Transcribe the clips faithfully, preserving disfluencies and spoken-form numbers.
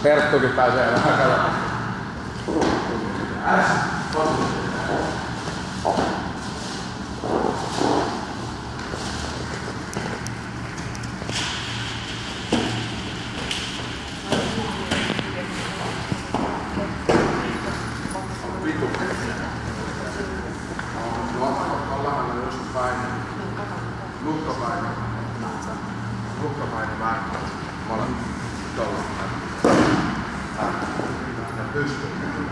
Perttukin pääsee vähän katsomaan. Älä Lukkopaino. Lukkopaino vähän. Molemmat. Tuolla. Ja pystyy.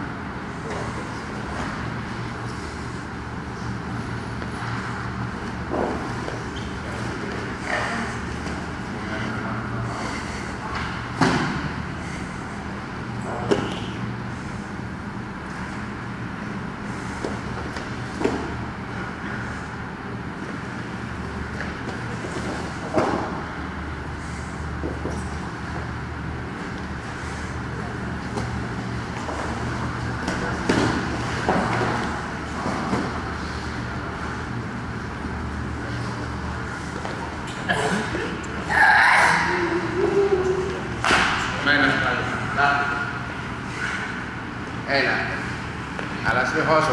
Ei näe. Älä sinne hosu.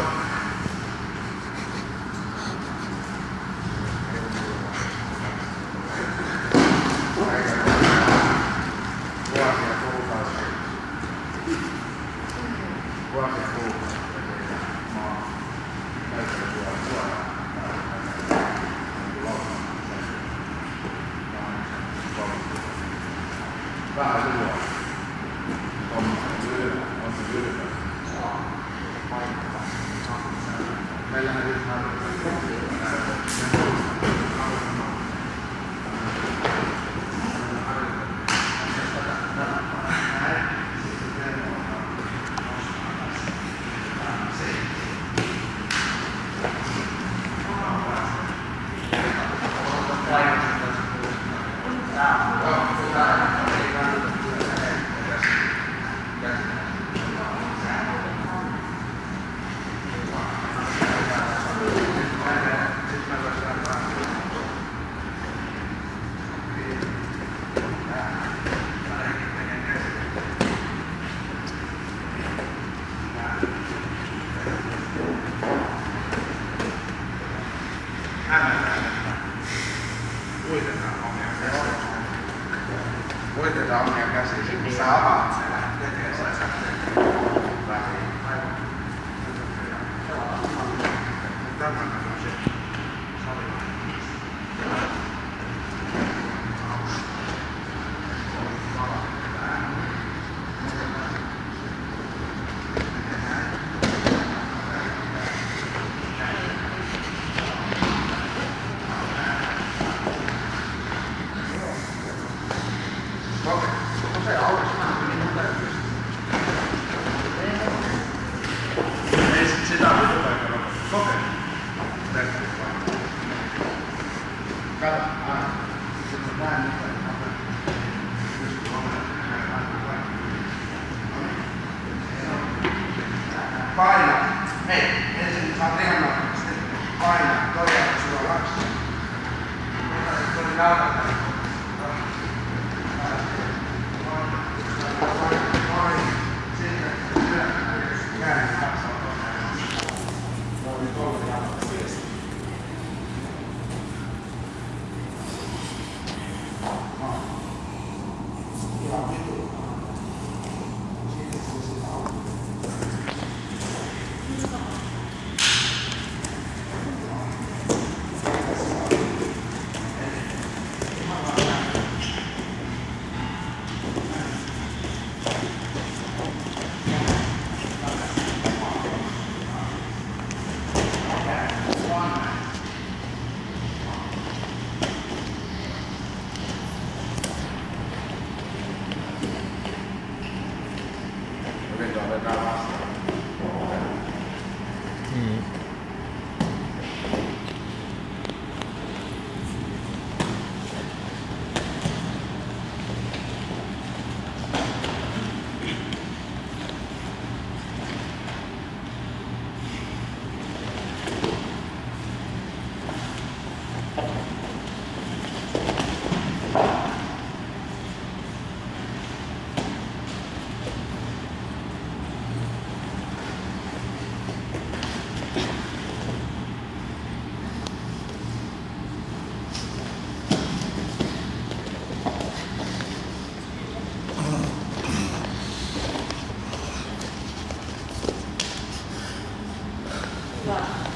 Vuosia kuukausia. Vuosia kuukausia. Maa. Näyttää tuolla suoraan. Vähän tuolla. On se ylipä. On se ylipä. Meillähän nyt Uitetaan omia käsiä, kun sä avaat sen lähtee, sä lähtee väliin. Tämän on se sali. Sitä on nyt aika nopeasti. Kokeile. Kato, aina. Sitten näin nyt aina. Paina. Hei, ensin saat ihan nopeasti. Paina. Toijaa suoraksi. Tuli jalka. Joo.